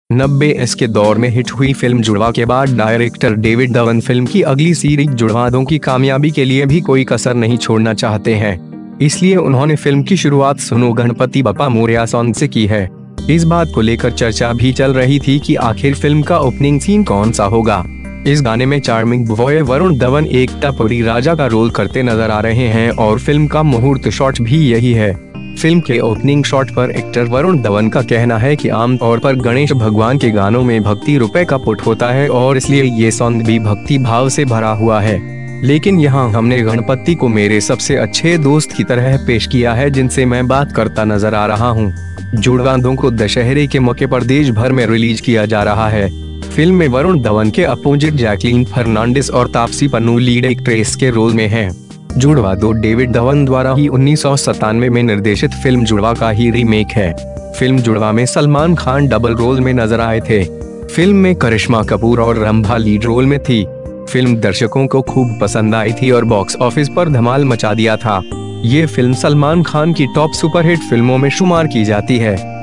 90 के दौर में हिट हुई फिल्म जुड़वा के बाद डायरेक्टर डेविड धवन फिल्म की अगली सीरीज जुड़वादों की कामयाबी के लिए भी कोई कसर नहीं छोड़ना चाहते हैं। इसलिए उन्होंने फिल्म की शुरुआत सुनो गणपति बप्पा मोरया सॉन्ग से की है। इस बात को लेकर चर्चा भी चल रही थी कि आखिर फिल्म का ओपनिंग सीन कौन सा होगा। इस गाने में चार्मिंग बॉय वरुण धवन एक टपोरी राजा का रोल करते नजर आ रहे हैं और फिल्म का मुहूर्त शॉट भी यही है। फिल्म के ओपनिंग शॉट पर एक्टर वरुण धवन का कहना है कि आमतौर पर गणेश भगवान के गानों में भक्ति रुपए का पुट होता है और इसलिए ये सॉन्ग भी भक्ति भाव से भरा हुआ है। लेकिन यहाँ हमने गणपति को मेरे सबसे अच्छे दोस्त की तरह पेश किया है जिनसे मैं बात करता नजर आ रहा हूँ। जुड़वादों को दशहरे के मौके पर देश भर में रिलीज किया जा रहा है। फिल्म में वरुण धवन के अपोजिट जैकलीन फर्नांडिस और तापसी पन्नू लीड एक्ट्रेस के रोल में हैं। जुड़वा 2 डेविड धवन द्वारा ही 1997 में निर्देशित फिल्म जुड़वा का ही रीमेक है। फिल्म जुड़वा में सलमान खान डबल रोल में नजर आए थे। फिल्म में करिश्मा कपूर और रंभा लीड रोल में थी। फिल्म दर्शकों को खूब पसंद आई थी और बॉक्स ऑफिस पर धमाल मचा दिया था। ये फिल्म सलमान खान की टॉप सुपरहिट फिल्मों में शुमार की जाती है।